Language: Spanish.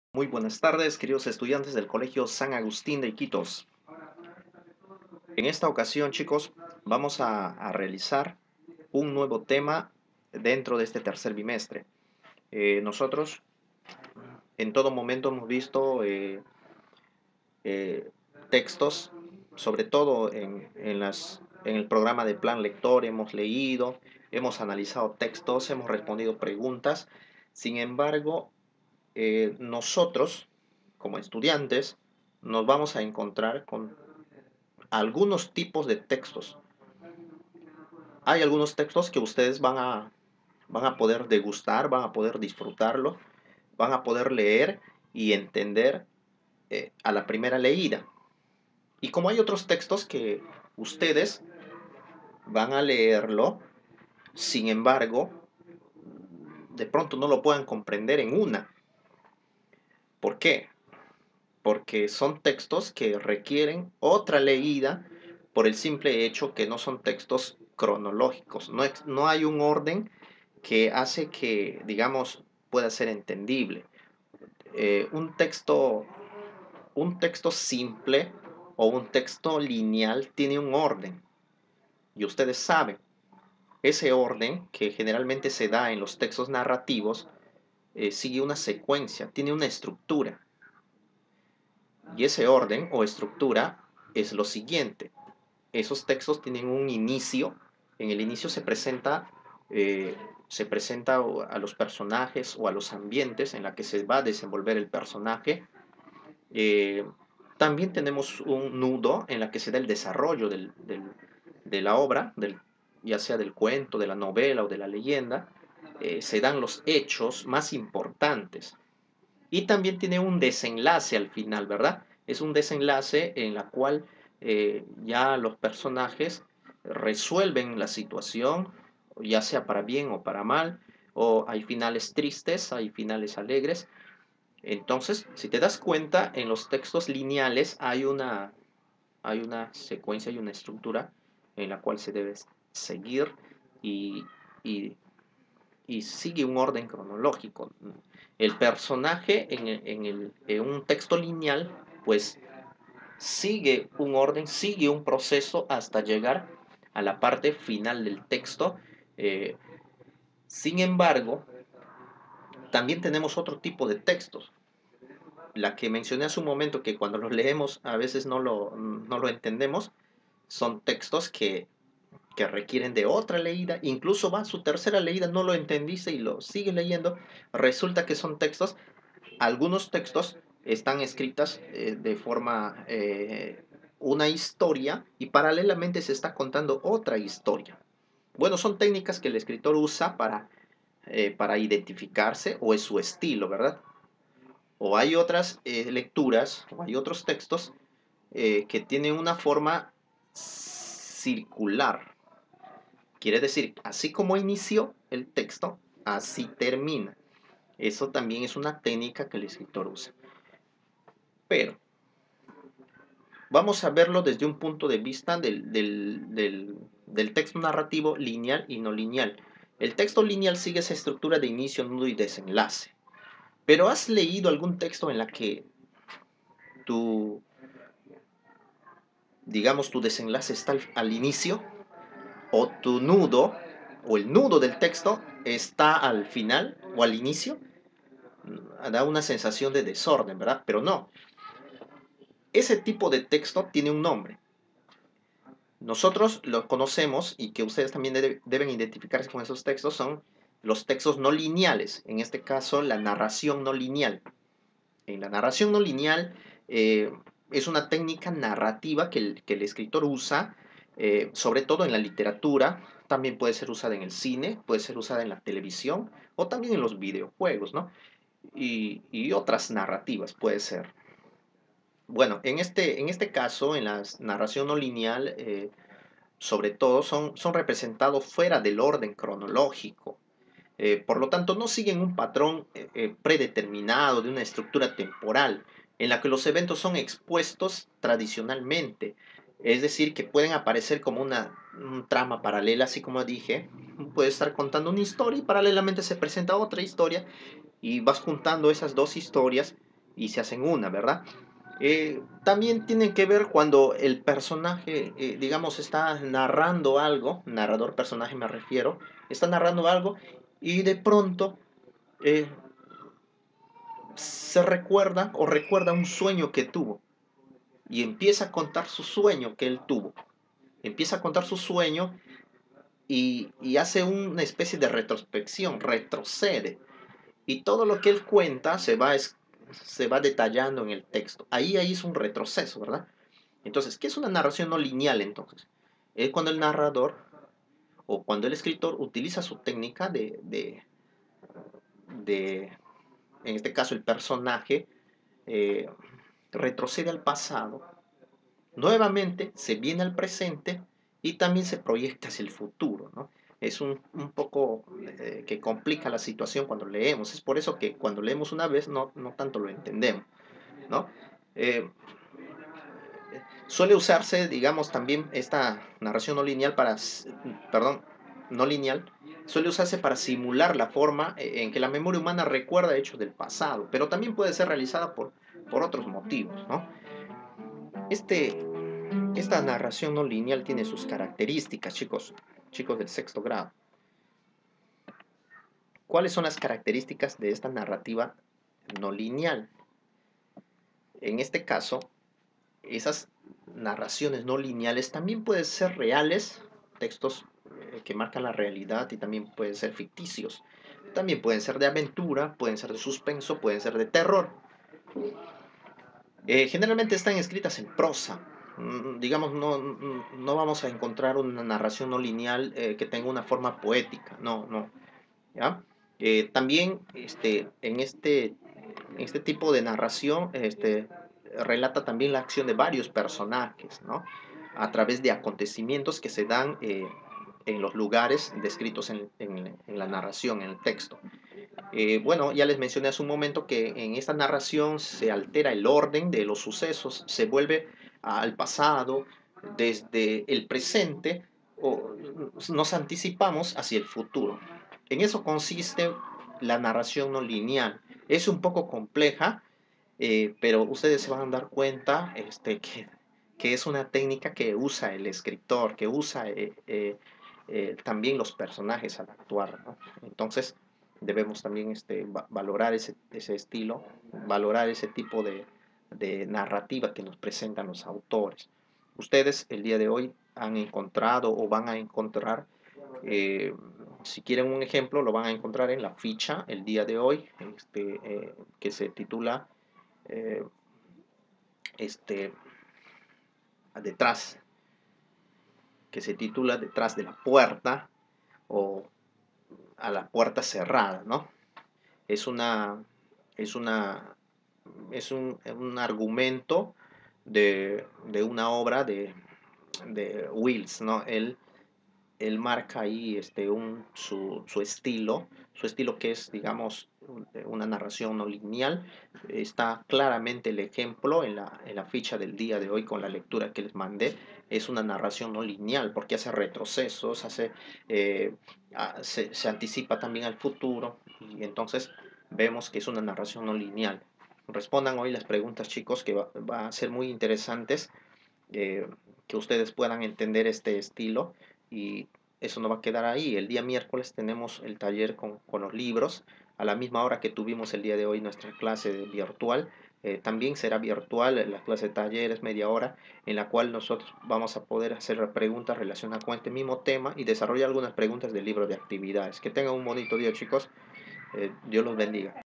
Muy buenas tardes, queridos estudiantes del Colegio San Agustín de Iquitos. En esta ocasión, chicos, vamos a realizar un nuevo tema dentro de este tercer bimestre. Nosotros en todo momento hemos visto eh, textos, sobre todo en el programa de Plan Lector, hemos leído, hemos analizado textos, hemos respondido preguntas. Sin embargo, nosotros, como estudiantes, nos vamos a encontrar con algunos tipos de textos. Hay algunos textos que ustedes van a poder degustar, van a poder disfrutarlo, van a poder leer y entender a la primera leída. Y como hay otros textos que ustedes van a leerlo, sin embargo, de pronto no lo puedan comprender en una. ¿Por qué? Porque son textos que requieren otra leída por el simple hecho que no son textos cronológicos. No hay un orden que hace que, digamos, pueda ser entendible. Un texto simple o un texto lineal tiene un orden. Y ustedes saben, ese orden que generalmente se da en los textos narrativos sigue una secuencia, tiene una estructura. Y ese orden o estructura es lo siguiente. Esos textos tienen un inicio. En el inicio se presenta a los personajes o a los ambientes en la que se va a desenvolver el personaje. Eh, También tenemos un nudo en la que se da el desarrollo de la obra, ya sea del cuento, de la novela o de la leyenda. Se dan los hechos más importantes. Y también tiene un desenlace al final, ¿verdad? Es un desenlace en la cual ya los personajes resuelven la situación, ya sea para bien o para mal, o hay finales tristes, hay finales alegres. Entonces, si te das cuenta, en los textos lineales hay una secuencia y una estructura en la cual se debe seguir y, y y sigue un orden cronológico. El personaje en un texto lineal, pues sigue un orden, sigue un proceso hasta llegar a la parte final del texto. Eh, Sin embargo, también tenemos otro tipo de textos. La que mencioné hace un momento, que cuando los leemos a veces no lo entendemos, son textos que requieren de otra leída, incluso va a su tercera leída, no lo entendiste y lo sigue leyendo, resulta que son textos, algunos textos están escritas de forma, una historia y paralelamente se está contando otra historia. Bueno, son técnicas que el escritor usa para identificarse o es su estilo, ¿verdad? O hay otras lecturas o hay otros textos que tienen una forma circular. Quiere decir, así como inició el texto, así termina. Eso también es una técnica que el escritor usa. Pero vamos a verlo desde un punto de vista del texto narrativo lineal y no lineal. El texto lineal sigue esa estructura de inicio, nudo y desenlace. Pero ¿has leído algún texto en la que tu, digamos, tu desenlace está al inicio o tu nudo o el nudo del texto está al final o al inicio? Da una sensación de desorden, ¿verdad? Pero no. Ese tipo de texto tiene un nombre. Nosotros lo conocemos y que ustedes también deben identificarse con esos textos son los textos no lineales. En este caso, la narración no lineal. En la narración no lineal es una técnica narrativa que el escritor usa, sobre todo en la literatura. También puede ser usada en el cine, puede ser usada en la televisión o también en los videojuegos, ¿no? Y otras narrativas puede ser. Bueno, en este caso, en la narración no lineal, sobre todo, son representados fuera del orden cronológico. Por lo tanto, no siguen un patrón predeterminado de una estructura temporal en la que los eventos son expuestos tradicionalmente. Es decir, que pueden aparecer como un trama paralela, así como dije. Puede estar contando una historia y paralelamente se presenta otra historia y vas juntando esas dos historias y se hacen una, ¿verdad? También tienen que ver cuando el personaje, digamos, está narrando algo, narrador personaje me refiero, está narrando algo y de pronto eh, se recuerda o recuerda un sueño que tuvo y empieza a contar su sueño que él tuvo. Empieza a contar su sueño y hace una especie de retrospección, retrocede. Y todo lo que él cuenta se va detallando en el texto. Ahí es un retroceso, ¿verdad? Entonces, ¿qué es una narración no lineal entonces? Es cuando el narrador o cuando el escritor utiliza su técnica de en este caso el personaje, eh, retrocede al pasado, nuevamente se viene al presente y también se proyecta hacia el futuro, ¿no? Es un poco que complica la situación cuando leemos. Es por eso que cuando leemos una vez no tanto lo entendemos, ¿no? Eh, Suele usarse, digamos, también esta narración no lineal perdón, no lineal, suele usarse para simular la forma en que la memoria humana recuerda hechos del pasado, pero también puede ser realizada por otros motivos, ¿no? Este, esta narración no lineal tiene sus características, chicos del sexto grado. ¿Cuáles son las características de esta narrativa no lineal? En este caso, esas narraciones no lineales también pueden ser reales, textos que marcan la realidad y también pueden ser ficticios. También pueden ser de aventura, pueden ser de suspenso, pueden ser de terror. Generalmente están escritas en prosa. Digamos, no vamos a encontrar una narración no lineal que tenga una forma poética. No. ¿Ya? También en este tipo de narración relata también la acción de varios personajes, ¿no? A través de acontecimientos que se dan en los lugares descritos en la narración, en el texto. Bueno, ya les mencioné hace un momento que en esta narración se altera el orden de los sucesos, se vuelve al pasado, desde el presente, o nos anticipamos hacia el futuro. En eso consiste la narración no lineal. Es un poco compleja, pero ustedes se van a dar cuenta que es una técnica que usa el escritor, que usa también los personajes al actuar, ¿no? Entonces, debemos también valorar ese estilo, valorar ese tipo de narrativa que nos presentan los autores. Ustedes el día de hoy han encontrado o van a encontrar, eh, si quieren un ejemplo, lo van a encontrar en la ficha el día de hoy, que se titula eh, este, detrás, que se titula Detrás de la puerta o a la puerta cerrada, ¿no? Es una, es una, es un argumento de una obra de Wills, ¿no? Él marca ahí su estilo que es, digamos, una narración no lineal. Está claramente el ejemplo en la ficha del día de hoy con la lectura que les mandé. Es una narración no lineal porque hace retrocesos, eh, se anticipa también al futuro y entonces vemos que es una narración no lineal. Respondan hoy las preguntas, chicos, que va a ser muy interesantes que ustedes puedan entender este estilo y eso no va a quedar ahí. El día miércoles tenemos el taller con los libros a la misma hora que tuvimos el día de hoy nuestra clase virtual. También será virtual la clase de talleres, media hora, en la cual nosotros vamos a poder hacer preguntas relacionadas con este mismo tema y desarrollar algunas preguntas del libro de actividades. Que tengan un bonito día, chicos. Dios los bendiga.